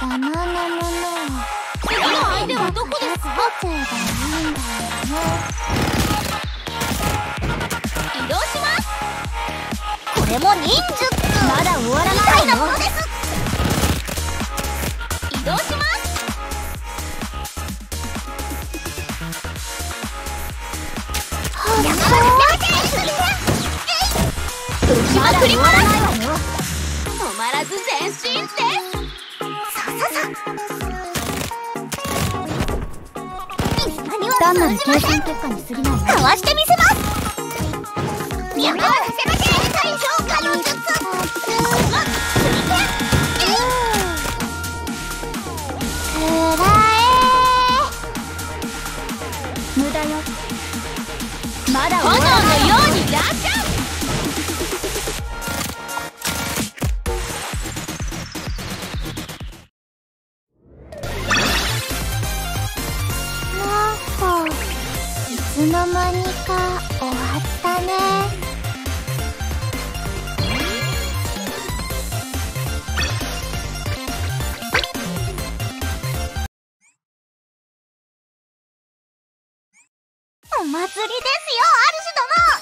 邪魔なものを次の相手はどこですか？ 作っちゃえばいいんだよね。 移動します。 これも忍術。まだ終わらないのです。 移動します。 や打ちまくります。 ないわよ。 止まらず前進です。 単なる計算結果に過ぎないわ。かわしてみせます。やめろ、せめて最強化の術。無駄よ。まだ炎のようにラッシャー。 なんかいつの間にか終わったね。お祭りですよ、主殿。